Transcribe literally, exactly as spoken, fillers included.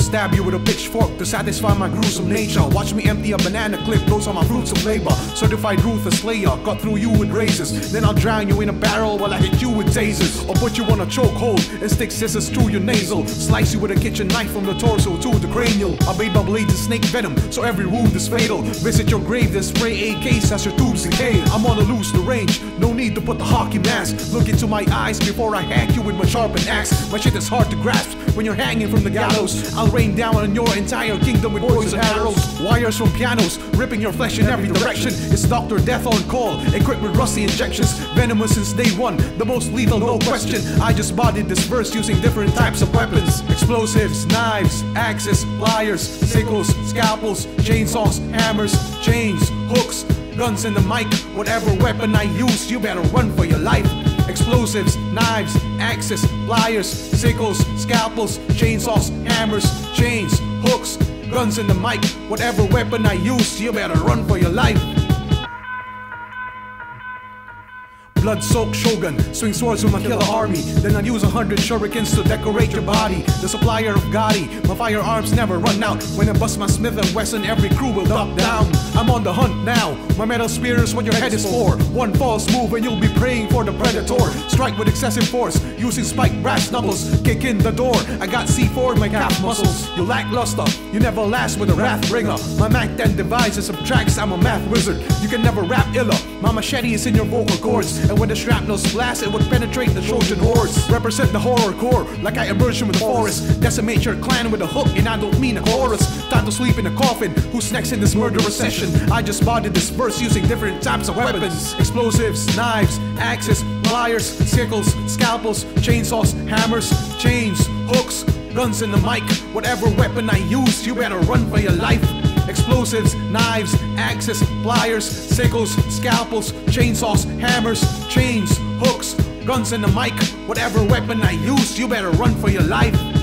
stab you with a pitchfork to satisfy my gruesome nature. Watch me empty a banana clip, those are my fruits of labor. Certified ruthless slayer, cut through you with razors. Then I'll drown you in a barrel while I hit you with tasers. Or put you on a chokehold and stick scissors through your nasal. Slice you with a kitchen knife from the torso to the cranial. I bathe my blades in snake venom, so every wound is fatal. Visit your grave, then spray A Ks as your tubes decay. I'm on the loose, the range, no need to put the hockey mask. Look into my eyes before I hack you with my sharpened axe. My shit is hard to grasp when you're hanging from the gallows. I'll rain down on your entire kingdom with poison arrows. Wires from pianos, ripping your flesh in every direction. It's Doctor Death on call, equipped with rusty injections. Venomous since day one, the most lethal, no question. I just bodied this verse using different types of weapons. Explosives, knives, axes, pliers, sickles, scalpels, chainsaws, hammers, chains, hooks, guns in the mic. Whatever weapon I use, you better run for your life. Explosives, knives, axes, pliers, sickles, scalpels, chainsaws, hammers, chains, hooks, guns in the mic. Whatever weapon I use, you better run for your life. Blood-soaked shogun, swing swords with my killer army. Then I'll use a hundred shurikens to decorate your body. The supplier of Gotti, my firearms never run out. When I bust my Smith and Wesson, every crew will duck down. I'm on the hunt now, my metal spear is what your head is for. One false move and you'll be praying for the predator. Strike with excessive force, using spiked brass knuckles. Kick in the door, I got C four in my calf muscles. You lackluster, you never last with a wrath bringer. My Mac ten divides and subtracts, I'm a math wizard. You can never rap illa, my machete is in your vocal cords. And when the shrapnel's blast, it would penetrate the Trojan horse. Represent the horror core, like I emerged from the forest. Decimate your clan with a hook, and I don't mean a chorus. Time to sleep in a coffin, who's next in this murderous session? I just bodied this verse using different types of weapons. Explosives, knives, axes, pliers, sickles, scalpels, chainsaws, hammers, chains, hooks, guns in the mic. Whatever weapon I use, you better run for your life. Explosives, knives, axes, pliers, sickles, scalpels, chainsaws, hammers, chains, hooks, guns in the mic. Whatever weapon I use, you better run for your life.